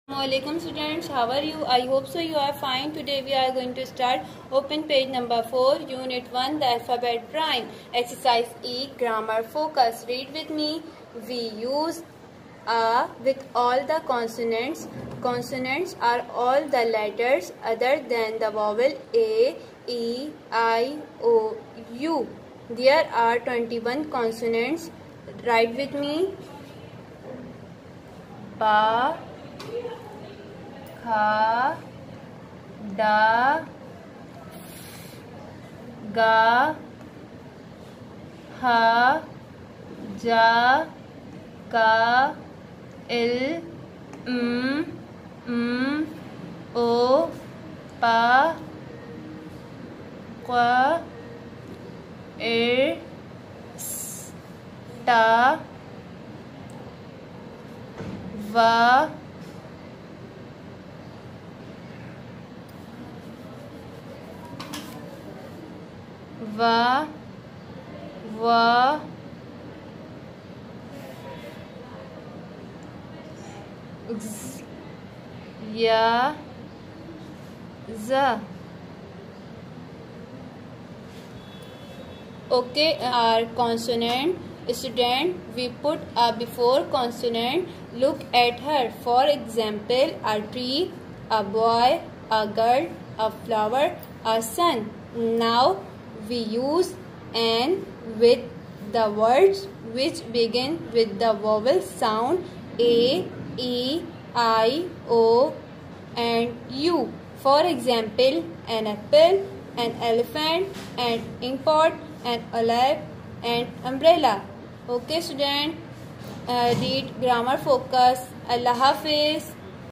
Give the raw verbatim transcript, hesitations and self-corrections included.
Assalamualaikum students, how are you? I hope so you are fine. Today we are going to start open page number four, unit one, the alphabet prime. Exercise E, grammar focus. Read with me. We use a with all the consonants. Consonants are all the letters other than the vowel A, E, I, O, U. There are twenty-one consonants. Write with me. Ba, खा, दा, गा, हा, जा, का, इल, म, म, ओ, पा, क्वा, एर, स, टा, वा, वा, वा, ज़, या, ज़. Okay, our consonant student, we put a before consonant. Look at her. For example, a tree, a boy, a girl, a flower, a sun. Now we use an with the words which begin with the vowel sound A, E, I, O and U. For example, an apple, an elephant, an inkpot, an olive and umbrella. Okay student, uh, read grammar focus. Allah Hafiz.